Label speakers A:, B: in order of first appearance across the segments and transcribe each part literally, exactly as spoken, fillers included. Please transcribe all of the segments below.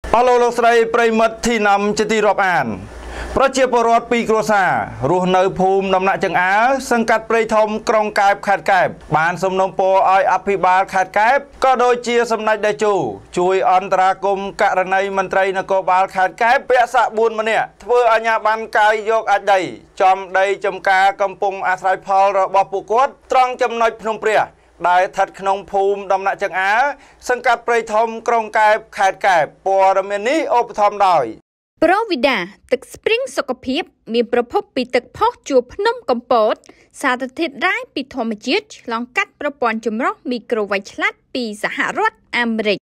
A: អឡូលោកស្រីប្រិមិត្តទីណាំជាទីរាប់អានប្រជាពលរដ្ឋពីគ្រួសាររស់នៅភូមិដំណាក់ចង្អើសង្កាត់ព្រៃធំក្រុងកែបខេត្តកែបបានសំណូមពរឲ្យអភិបាលខេត្តកែបក៏ដូចជាសម្ដេចតេជោជួយអន្តរាគមន៍ករណីមន្ត្រីនគរបាលខេត្តកែបពាក់សាក់បួនម្នាក់ធ្វើអាជ្ញាប័ណ្ណកាយយកអាចដីចំដីចំការកំពុងអាស្រ័យផលរបស់ពួកគាត់ត្រង់ចំណុចភ្នំព្រះដែលស្ថិតក្នុងភូមិដំណាក់ចង្អើសង្កាត់ព្រៃធំក្រុងកែបខេត្តកែបព័ត៌មាននេះឧបត្ថម្ភដោយ
B: ប្រូវីដាទឹកស្ព្រីងសុខភាពមានប្រភពពីទឹកផុសជួរភ្នំកំពតសារធាតុរ៉ែពីធម្មជាតិឆ្លងកាត់ប្រព័ន្ធចម្រោះមីក្រូវ៉ាច់ឆ្លាតពីសហរដ្ឋអាមេរិក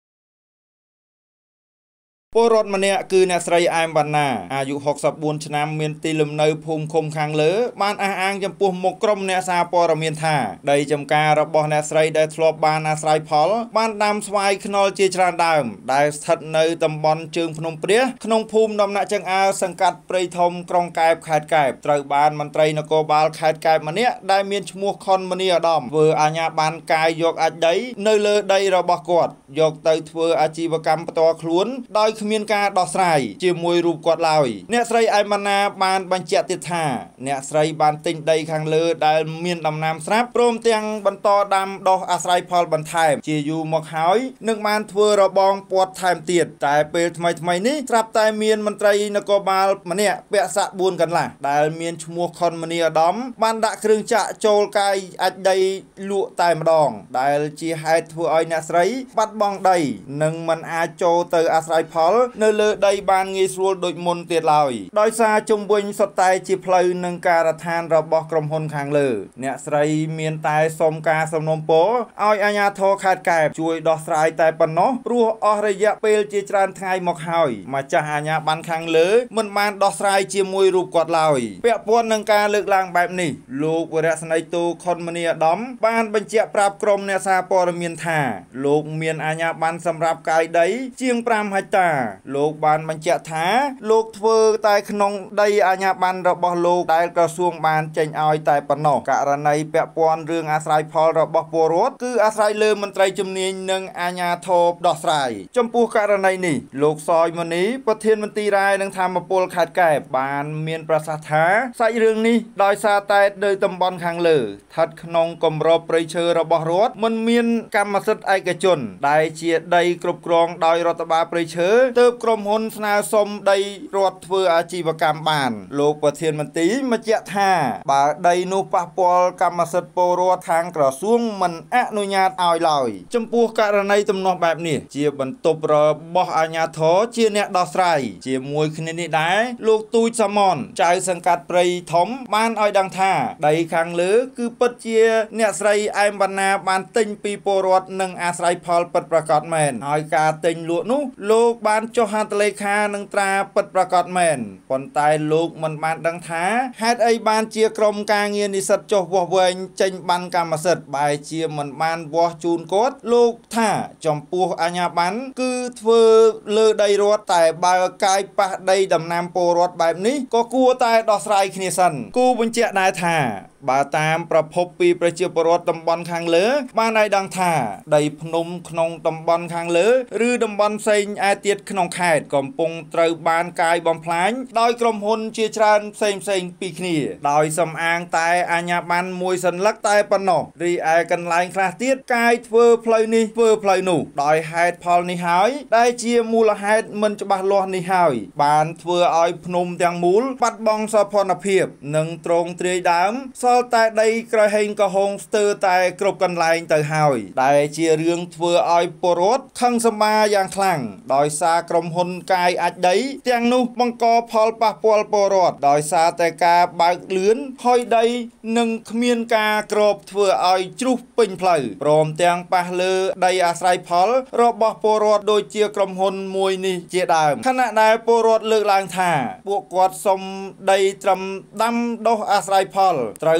A: ពលរដ្ឋម្នាក់គឺអ្នកស្រីអែមវណ្ណាអាយុហុកសិបបួនឆ្នាំមានទីលំនៅភូមិឃុំខាងលើបានអះអាងចំពោះមុខក្រុមអ្នកសារព័ត៌មានថាដីចំការរបស់អ្នកស្រីដែលធ្លាប់បានអាស្រ័យផលបានដាំស្វាយខ្នុរជាច្រើនដើមដែលស្ថិតនៅតំបន់ជើងភ្នំព្រះក្នុងភូមិដំណាក់ចង្អើសង្កាត់ព្រៃធំក្រុងកែបខេត្តកែបត្រូវបានមន្ត្រីនគរបាលខេត្តកែបម្នាក់ដែលមានឈ្មោះខុនមនីអាដាមធ្វើអាជ្ញាប័ណ្ណកាយយកអាចដីនៅលើដីរបស់គាត់យកទៅធ្វើអាជីវកម្មផ្ទាល់ខ្លួនដោយគ្មានការដោះស្រាយជាមួយរូបគាត់ឡើយអ្នកស្រីអែមវណ្ណាបានបញ្ជាក់ទៀតថាអ្នកស្រីបានទិញដីខាងលើដែលមានដំណាំស្រាប់ព្រមទាំងបន្តដាំដុះអាស្រ័យផលបន្ថែមជាយូរមកហើយនឹងបានធ្វើរបងពាត់ថែមទៀតតែពេលថ្មីថ្មីនេះស្រាប់តែមានមន្ត្រីនគរបាលម្នាក់ពាក់សាក់បួនកន្លះដែលមានឈ្មោះខុនមនីអាដាមបានដាក់គ្រឿងចាក់ចូលកាយអាចដីលក់តែម្ដងដែលជាហេតុធ្វើឲ្យអ្នកស្រីបាត់បង់ដីនិងមិនអាចចូលទៅអាស្រ័យផលនៅលើដីបានងាយស្រួលដូចមុនទៀតឡើយដោយសារជុំវិញសុទ្ធតែជាផ្លូវនិងការដ្ឋានរបស់ក្រុមហ៊ុនខាងលើអ្នកស្រីមានតែសុំការសំណូមពរឲ្យអាជ្ញាធរខេត្តកែបជួយដោះស្រាយតែប៉ុណ្ណោះព្រោះអស់រយៈពេលជាច្រើនថ្ងៃមកហើយម្ចាស់អាជ្ញាប័ណ្ណខាងលើមិនបានដោះស្រាយជាមួយរូបគាត់ឡើយពាក់ព័ន្ធនឹងការលើកឡើងបែបនេះលោកវរៈស្នេហ៍ទូខុនមនីអាដាមបានបញ្ជាក់ប្រាប់ក្រុមអ្នកសារព័ត៌មានថាលោកមានអាជ្ញាប័ណ្ណសម្រាប់កាយដីជាងប្រាំហិកតាលោកបានបញ្ជាក់ថាលោកធ្វើតែក្នុងដីអាជ្ញាប័ណ្ណរបស់លោកដែលក្រសួងបានចេញឲ្យតែប៉ុណ្ណោះករណីពាក់ព័ន្ធរឿងអាស្រ័យផលរបស់ពលរដ្ឋគឺអាស្រ័យលើមន្ត្រីជំនាញនិងអាជ្ញាធរដោះស្រាយចំពោះករណីនេះលោកសយមនីប្រធានមន្ត្រីរាយនឹងធម្មពលខេត្តកែបបានមានប្រសាសន៍ថាសាច់រឿងនេះដោយសារតែនៅតំបន់ខាងលើស្ថិតក្នុងគម្របព្រៃឈើរបស់រដ្ឋមិនមានកម្មសិទ្ធិឯកជនដែលជាដីគ្រប់គ្រងដោយរដ្ឋបាលព្រៃឈើទើបក្រុមហ៊ុនស្នើសុំដីរដ្ឋធ្វើអាជីវកម្មបានលោកប្រធានមន្ត្រីបញ្ជាក់ថាបើដីនោះប៉ះពាល់កម្មសិទ្ធិពលរដ្ឋខាងក្រសួងមិនអនុញ្ញាតឲ្យឡើយចំពោះករណីទំនាស់បែបនេះជាបន្ទប់របស់អាជ្ញាធរជាអ្នកដោះស្រាយជាមួយគ្នានេះដែរលោកទូចសមនចៅសង្កាត់ព្រៃធំបានឲ្យដឹងថាដីខាងលើគឺពិតជាអ្នកស្រីអែមវណ្ណាបានទិញពីពលរដ្ឋនិងអាស្រ័យផលពិតប្រាកដមែនហើយការទិញលក់នោះលោកបានចុះហត្ថលេខានឹងត្រាពិតប្រាកដមែនប៉ុន្តែលោកមិនបានដឹងថាហេតុអីបានជាក្រុមការងារនិស្សិតចុះវាស់វែងចេញបានកម្មសិទ្ធិបែរជាមិនបានវាស់ជូនគាត់លោកថាចំពោះអាជ្ញាប័ណ្ណគឺធ្វើលើដីរដ្ឋតែបើកាយប៉ះដីដំណាំពលរដ្ឋបែបនេះក៏គួរតែដោះស្រាយគ្នាសិនគូបញ្ជាក់ដែរថាបើតាមប្រភពពីប្រជាពលរដ្ឋតំបន់ខាងលើបានឲ្យដឹងថាដីភ្នំក្នុងតំបន់ខាងលើឬតំបន់ផ្សេងឯទៀតក្នុងខេត្តកំពុងត្រូវបានកាយបំផ្លាញដោយក្រុមហ៊ុនជាច្រើនផ្សេងផ្សេងពីគ្នាដោយសំអាងតែអាជ្ញាប័ណ្ណមួយសន្លឹកតែប៉ុណ្ណោះរីឯកន្លែងខ្លះទៀតកាយធ្វើផ្លូវនេះធ្វើផ្លូវនោះដោយហេតុផលនេះហើយដែលជាមូលហេតុមិនច្បាស់លាស់នេះហើយបានធ្វើឲ្យភ្នំទាំងមូលបាត់បង់សោភ័ណភាពនិងទ្រង់ទ្រាយដើមតែដីក្រហេងក៏ហងស្ទើរតែគ្រប់កន្លែងទៅហើយដែលជារឿងធ្វើឲ្យពលរដ្ឋខឹងសម្បាយ៉ាងខ្លាំងដោយសារក្រុមហ៊ុនកាយអាចដីទាំងនោះបង្កផលប៉ះពាល់ពលរដ្ឋដោយសារតែការបើកលឿនហុយដីនិងគ្មានការគ្របធ្វើឲ្យជ្រុះពេញផ្លូវព្រមទាំងប៉ះលើដីអាស្រ័យផលរបស់ពលរដ្ឋដូចជាក្រុមហ៊ុនមួយនេះជាដើមខណៈដែលពលរដ្ឋលើកឡើងថាពួកគាត់សុំដីត្រឹមដាំដុះអាស្រ័យផលត្រូវ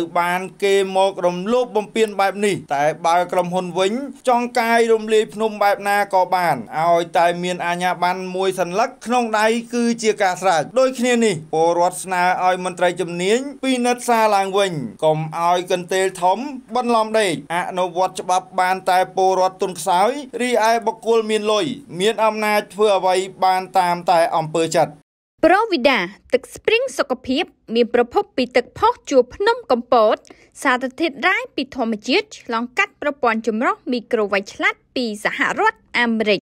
A: បានគេមករំលោភបំពានបែបនេះតែបើក្រុមហ៊ុនវិញចង់កាយរំលាយភ្នំបែបណាក៏បានឲ្យតែមានអាជ្ញាប័ណ្ណមួយសន្លឹកក្នុងដៃគឺជាការស្រេចដូចគ្នានេះពលរដ្ឋស្នើឲ្យមន្ត្រីជំនាញពិនិត្យសារឡើងវិញកុំឲ្យកន្ទេលធំបន្លំដេកអនុវត្តច្បាប់បានតែពលរដ្ឋទុនខ្សោយរីឯបុគ្គលមានលុយមានអំណាចធ្វើអ្វីបានតាមតែអំពើចិត្ត
B: ប្រូវីដាទឹកស្ព្រីងសុខភាពមានប្រភពពីទឹកផុសជួរភ្នំកំពតសារធាតុរ៉ែពីធម្មជាតិឆ្លងកាត់ប្រព័ន្ធចម្រោះមីក្រូវ៉ាច់ឆ្លាតពីសហរដ្ឋអាមេរិក